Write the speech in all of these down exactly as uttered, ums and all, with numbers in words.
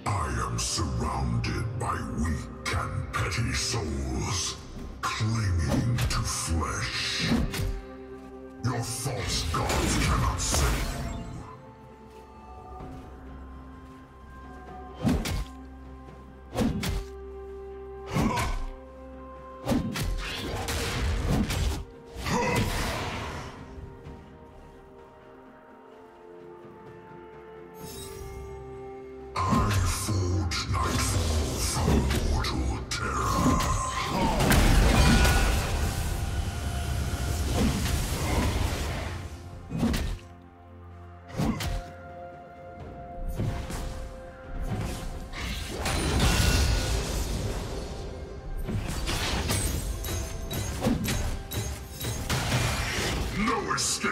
I am surrounded by weak and petty souls, clinging to flesh. Your false gods cannot save you. No escape!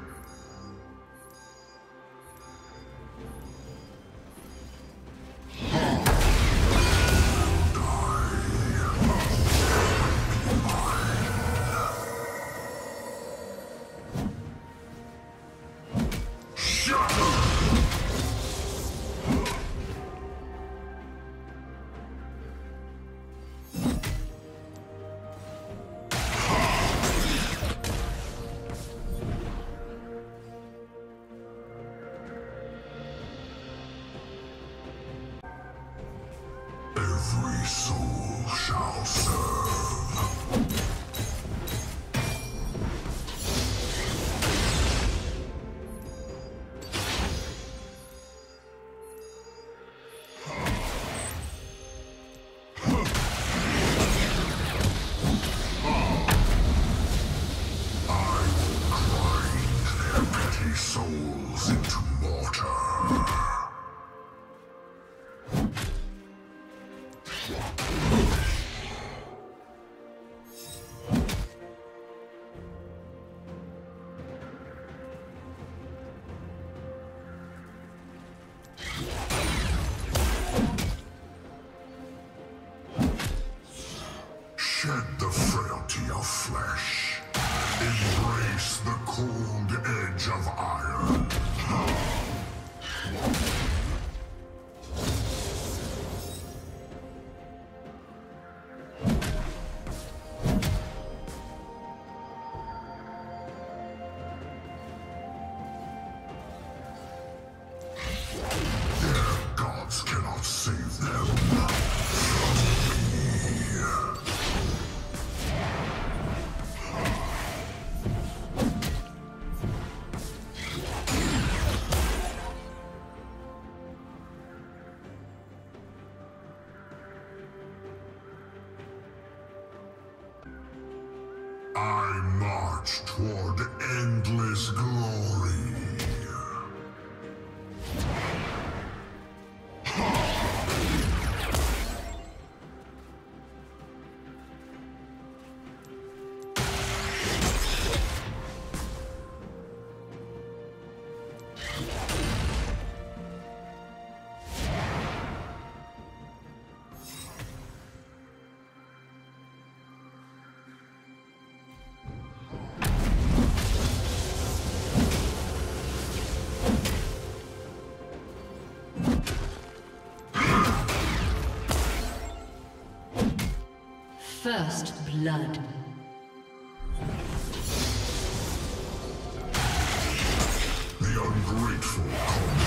Every soul shall serve. I will grind their petty souls into mortar. Shed the frailty of flesh. Embrace the cold edge of iron. Their gods cannot save them. I march toward endless glory. First blood. The ungrateful come